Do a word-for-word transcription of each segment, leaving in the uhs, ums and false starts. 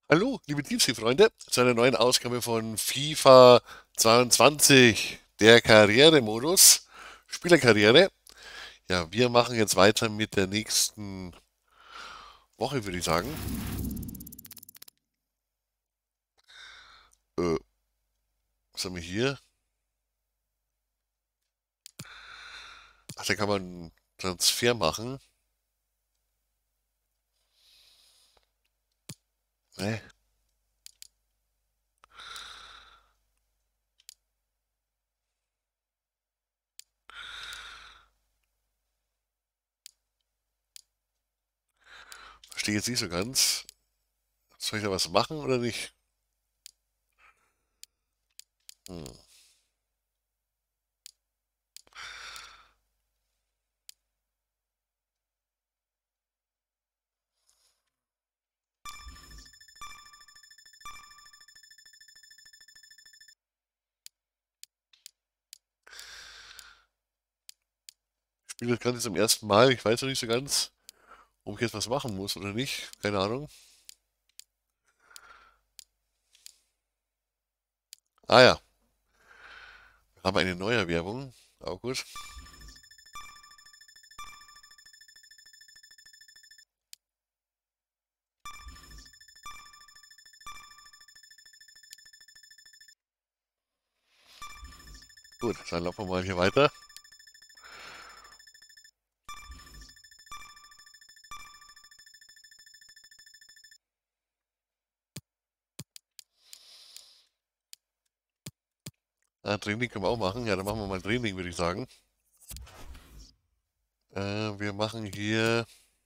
Hallo, liebe Teamspeak-Freunde, zu einer neuen Ausgabe von FIFA zweiundzwanzig, der Karrieremodus, Spielerkarriere. Ja, wir machen jetzt weiter mit der nächsten Woche, würde ich sagen. Äh, was haben wir hier? Ach, da kann man einen Transfer machen. Ne, verstehe jetzt nicht so ganz. Soll ich da was machen oder nicht? Hm. Ich spiele das Ganze zum ersten Mal. Ich weiß noch nicht so ganz, ob ich jetzt was machen muss oder nicht. Keine Ahnung. Ah ja, wir haben eine neue Werbung. Auch gut. Gut, dann laufen wir mal hier weiter. Ah, Training können wir auch machen. Ja, dann machen wir mal Training, würde ich sagen. Äh, wir machen hier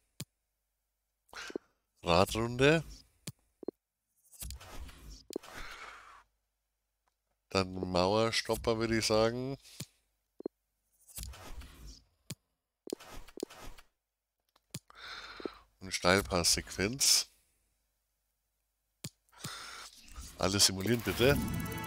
Radrunde, dann Mauerstopper, würde ich sagen. Und Steilpasssequenz. Alles simulieren, bitte.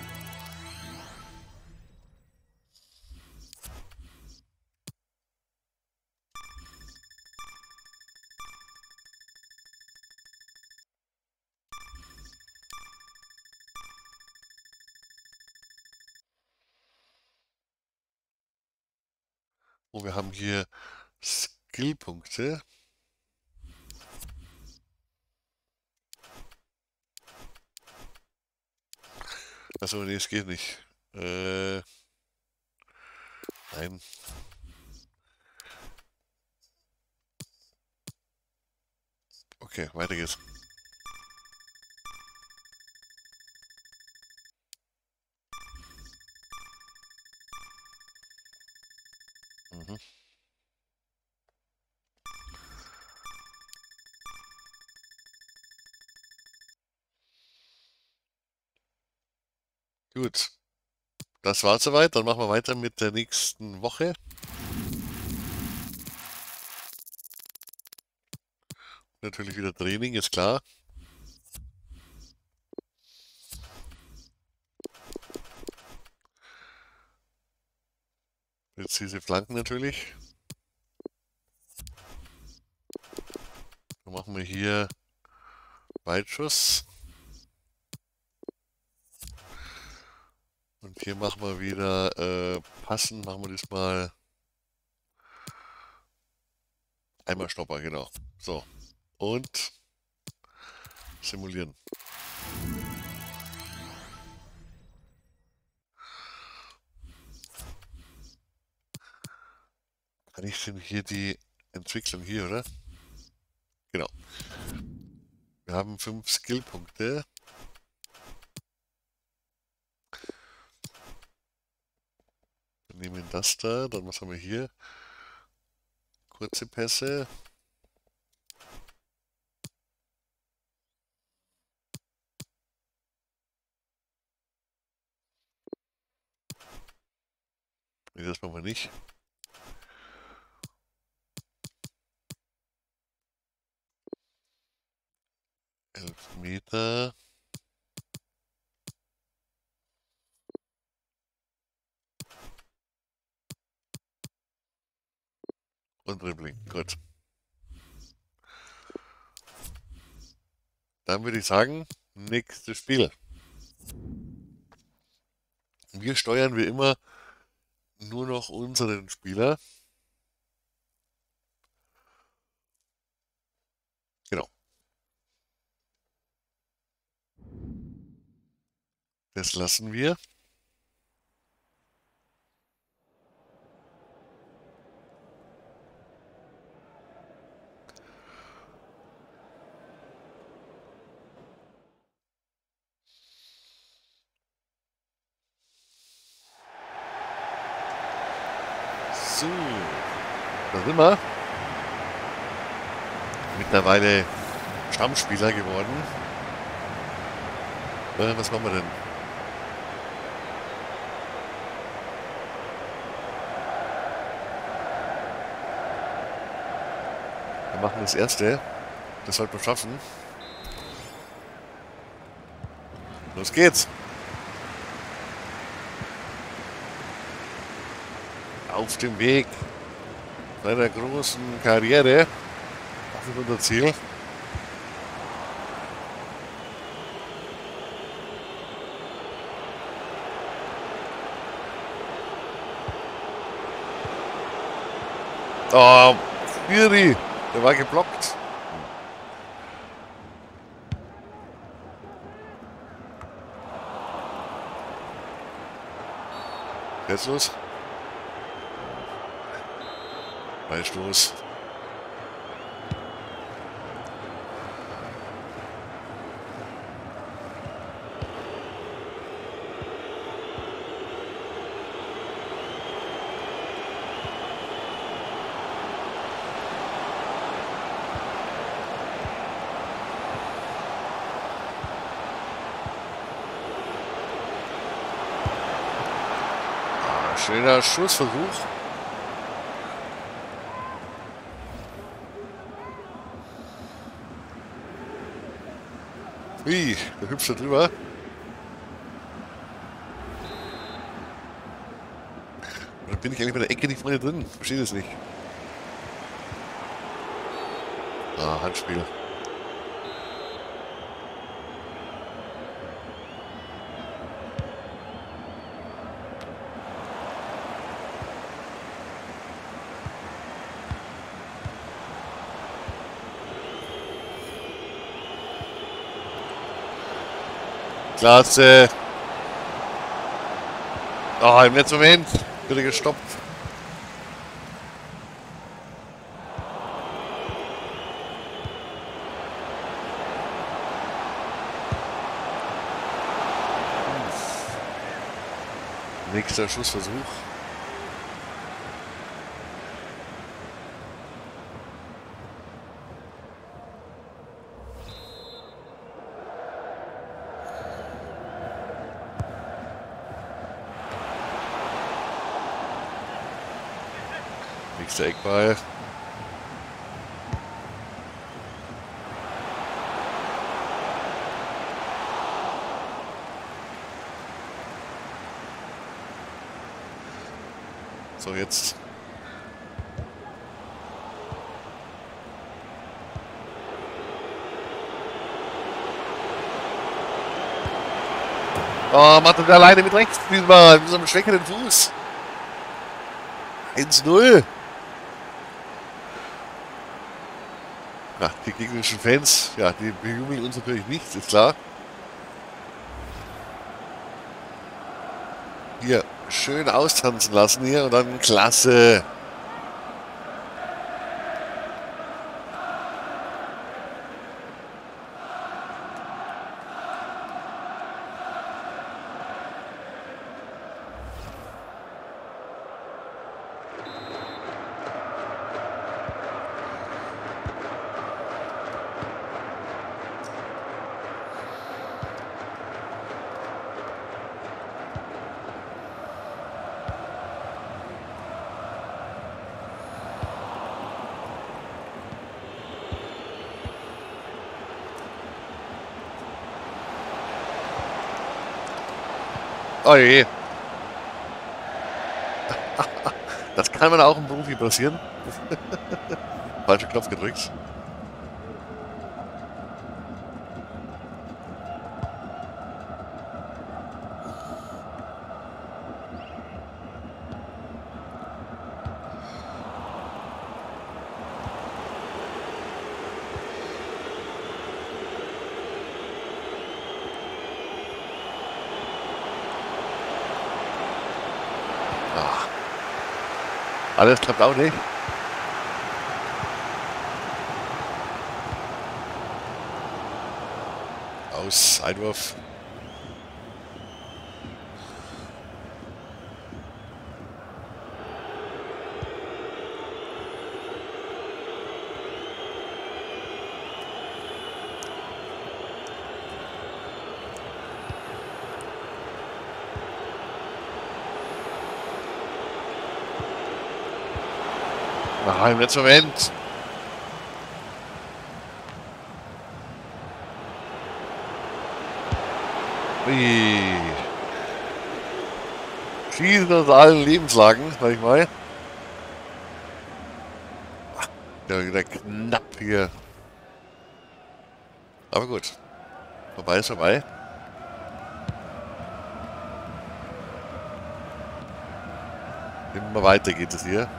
Und wir haben hier Skillpunkte. Achso, nee, es geht nicht. Äh, nein. Okay, weiter geht's. Mhm. Gut, das war's soweit. Dann machen wir weiter mit der nächsten Woche. Natürlich wieder Training, ist klar. Jetzt diese Flanken natürlich. Dann machen wir hier Weitschuss. Und hier machen wir wieder äh, passen, machen wir diesmal einmal Stopper, genau. So. Und simulieren. Kann ich denn hier die Entwicklung hier, oder? Genau. Wir haben fünf Skillpunkte. Wir nehmen das da, dann was haben wir hier? Kurze Pässe. Nee, das machen wir nicht. Elfmeter. Und Dribbling. Gut. Dann würde ich sagen, Nächstes Spiel. Wir steuern wie immer nur noch unseren Spieler. Genau. Das lassen wir. So, da sind wir. Mittlerweile Stammspieler geworden. Äh, was machen wir denn? Wir machen das erste. Das sollten wir schaffen. Los geht's. Auf dem Weg seiner großen Karriere. Das ist unser Ziel. Oh, Fury, der war geblockt. Jetzt los. Freistoß. Ah, schöner Schussversuch. Ui, der hüpft da drüber. Oder bin ich eigentlich bei der Ecke nicht vorne drin? Verstehe das nicht. Ah, Handspiel. Klasse. Ah, im letzten Moment wird er gestoppt. Nächster Schussversuch. Nächster Eckball. So, jetzt. Oh, macht er alleine mit rechts diesmal. Mit so einem schwächeren Fuß. eins null. Ja, die gegnerischen Fans, ja, die bejubeln uns natürlich nicht, ist klar. Hier, schön austanzen lassen hier und dann klasse. Oh je. Das kann man auch im Profi passieren. Falscher Knopf gedrückt. Alles klappt auch nicht. Aus, Einwurf. Ah, im letzten Moment. Ui. Schießen aus allen Lebenslagen, sag ich mal. Ja, wieder knapp hier. Aber gut. Vorbei ist vorbei. Immer weiter geht es hier.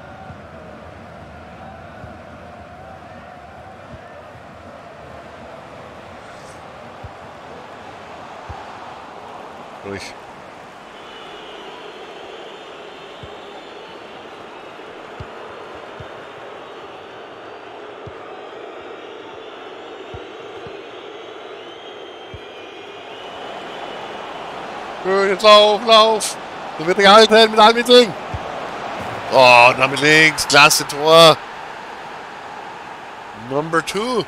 Durch. Schön, jetzt lauf, lauf. So wird er gehalten mit allen Mitteln. Oh, damit links. Klasse Tor. Number two.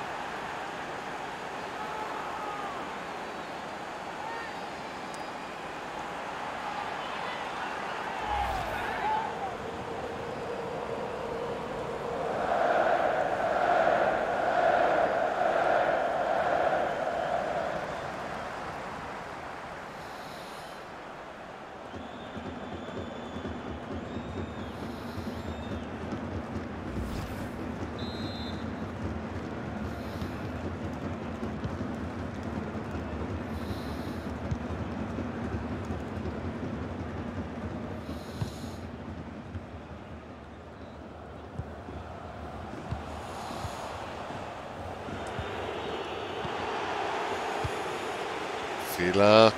Fehler.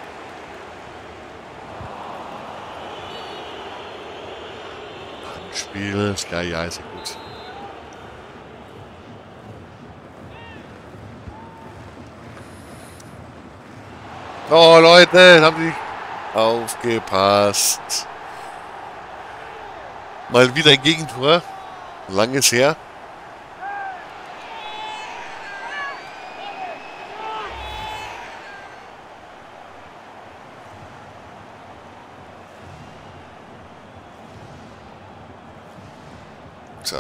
Spiel. Ja, ja, ist ja gut. Oh, Leute, haben Sie aufgepasst. Mal wieder ein Gegentor. Langes her. So.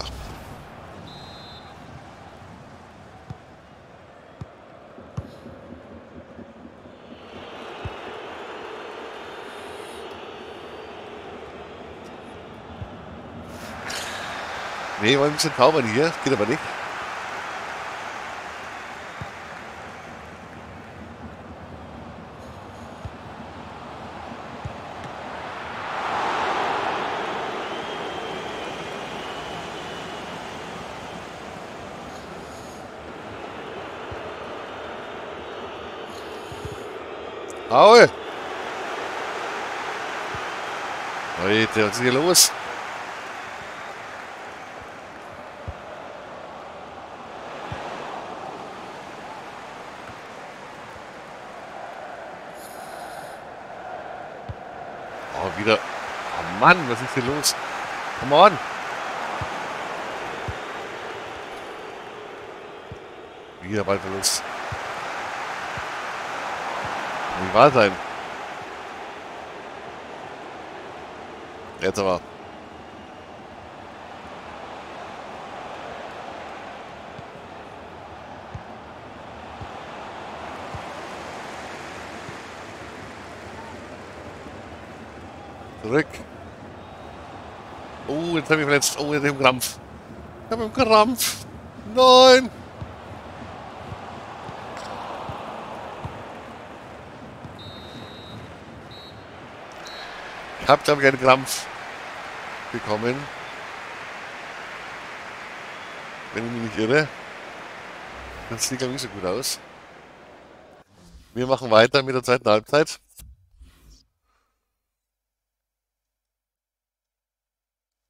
Nee, war ein bisschen zaubern hier. Geht aber nicht. Aue! Leute, was ist hier los? Oh, wieder. Oh Mann, was ist hier los? Come on! Wieder Ballverlust. Wie wahr sein? Jetzt aber. Zurück. Oh, jetzt habe ich verletzt. Oh, jetzt habe ich einen Krampf. Ich habe einen Krampf. Nein! Ich habe, glaube ich, einen Krampf bekommen. Wenn ich mich nicht irre. Das sieht, glaube ich, nicht so gut aus. Wir machen weiter mit der zweiten Halbzeit.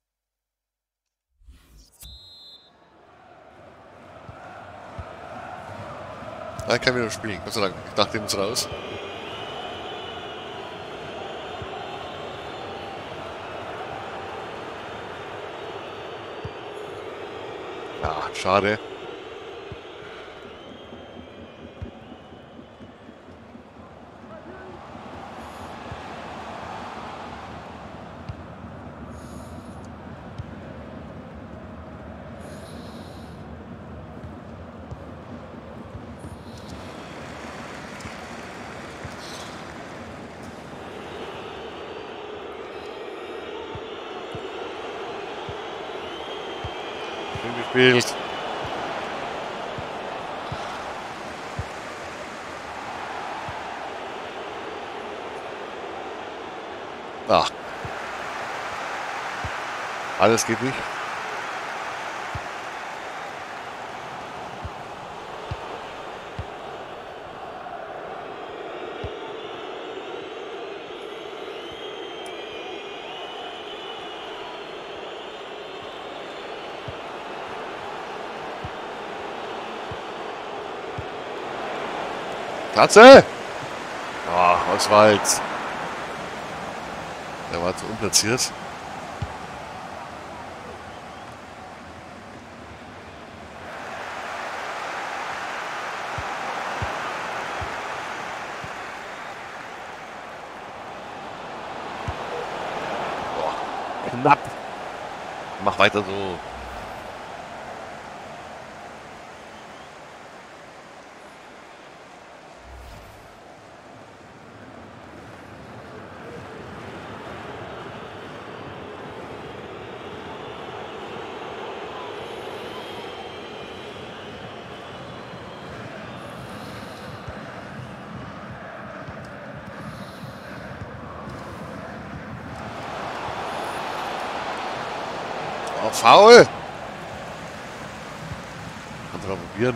Ah, ich kann wieder spielen. Gott sei Dank. Ich dachte, ich muss raus. Ja, schade. Schön gespielt. Ach. Alles geht nicht. Katze! Ah, Oswald. Der war zu unplatziert. Boah, knapp. Mach weiter so. Oh, faul! Kannst du mal probieren.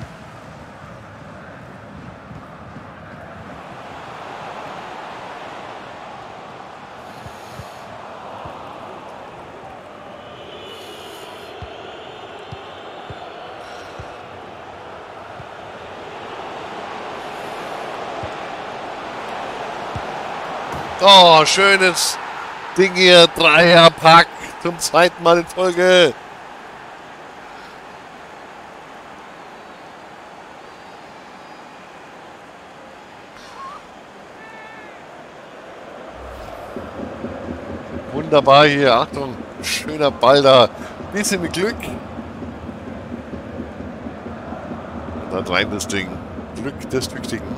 Oh, schönes Ding hier. Dreierpack zum zweiten Mal in Folge. Wunderbar hier. Achtung, schöner Ball da. Bisschen mit Glück. Und dann rein das Ding. Glück des Tüchtigen.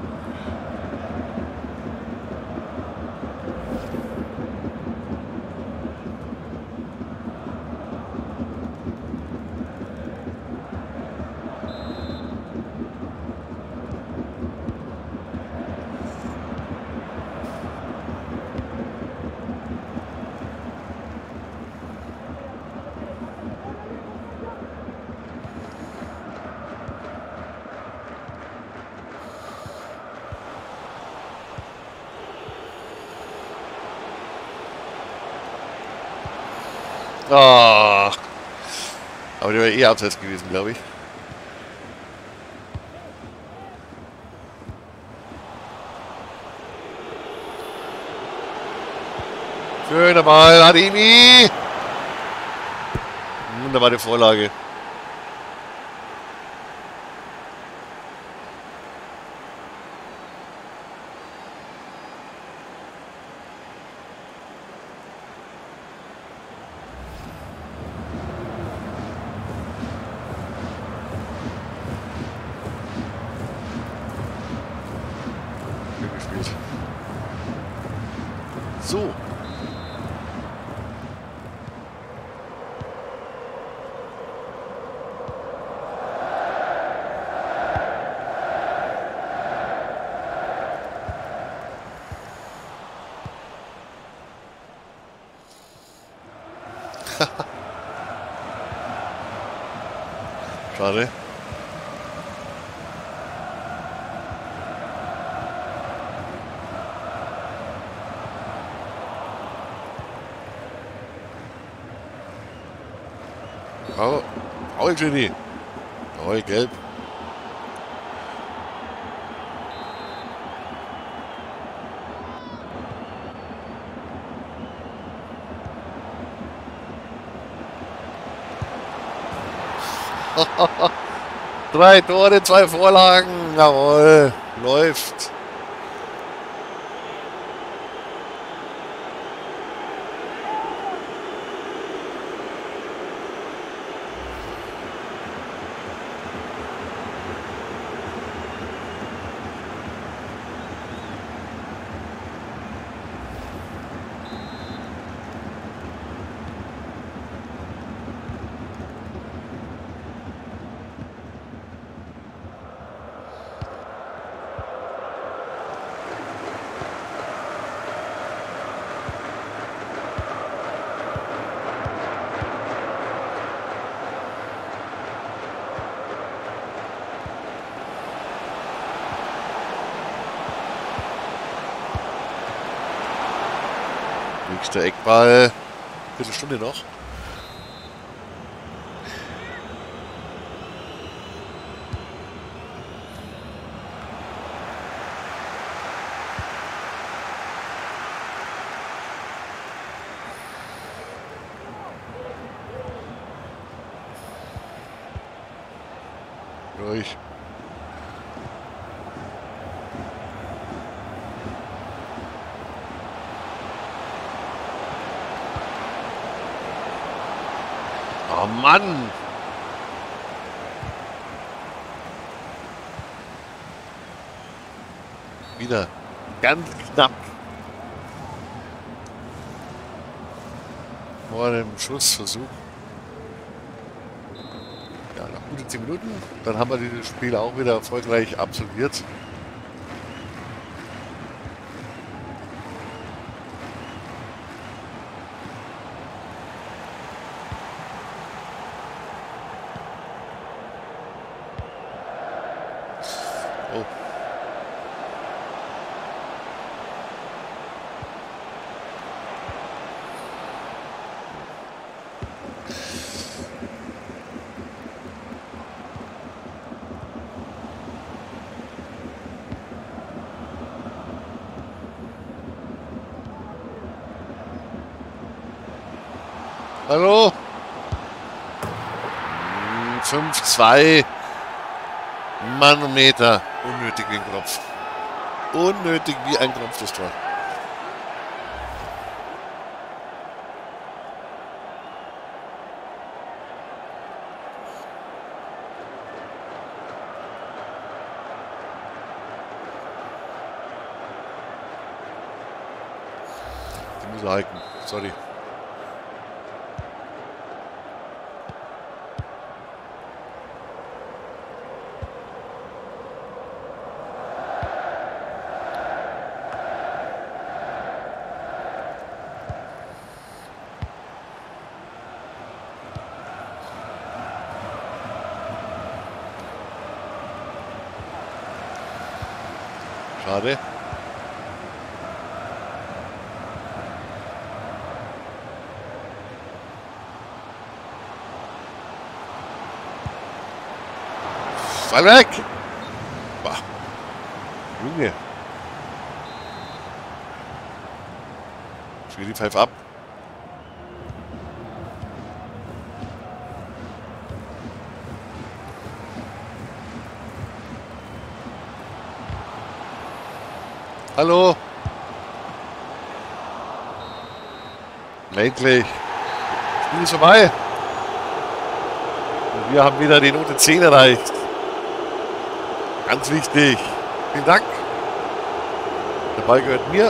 Ah, aber der wäre eh abseits gewesen, glaube ich. Schöner Ball, Ademi. Wunderbare Vorlage. Schön gespielt. So. Schade. Faul, Faul, Jenny. Jawohl, gelb. Drei Tore, zwei Vorlagen. Jawohl, läuft. Nächster Eckball. Viertelstunde noch. Durch. Oh Mann! Wieder ganz knapp vor dem Schussversuch. Ja, nach guten zehn Minuten. Dann haben wir dieses Spiel auch wieder erfolgreich absolviert. Oh. Hallo? fünf zwei. Manometer. Unnötig wie ein Knopf. Unnötig wie ein Knopf, das Tor. Die muss er halten. Sorry. Schade. Fall weg! Boah. Junge. Spiel die Pfeife ab. Hallo. Endlich. Spiel ist vorbei. Und wir haben wieder die Note zehn erreicht. Ganz wichtig. Vielen Dank. Der Ball gehört mir.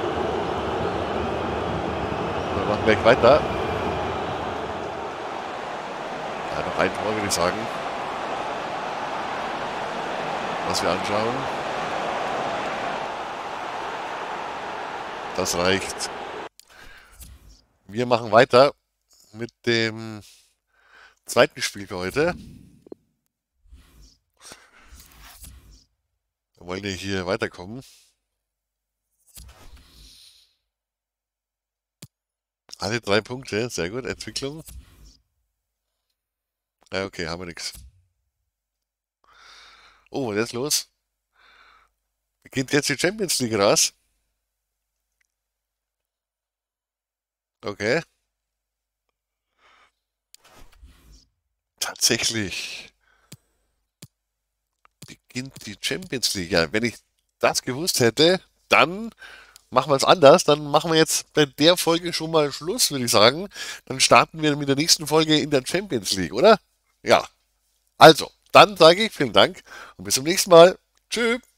Wir machen gleich weiter. Ja, noch ein Tor, würde ich sagen. Was wir anschauen. Das reicht. Wir machen weiter mit dem zweiten Spiel für heute. Wir wollen ja hier weiterkommen. Alle drei Punkte, sehr gut. Entwicklung. Ja, okay, haben wir nichts. Oh, was ist jetzt los? Geht jetzt die Champions League raus? Okay. Tatsächlich beginnt die Champions League. Ja, wenn ich das gewusst hätte, dann machen wir es anders. Dann machen wir jetzt bei der Folge schon mal Schluss, würde ich sagen. Dann starten wir mit der nächsten Folge in der Champions League, oder? Ja. Also, dann sage ich vielen Dank und bis zum nächsten Mal. Tschüss.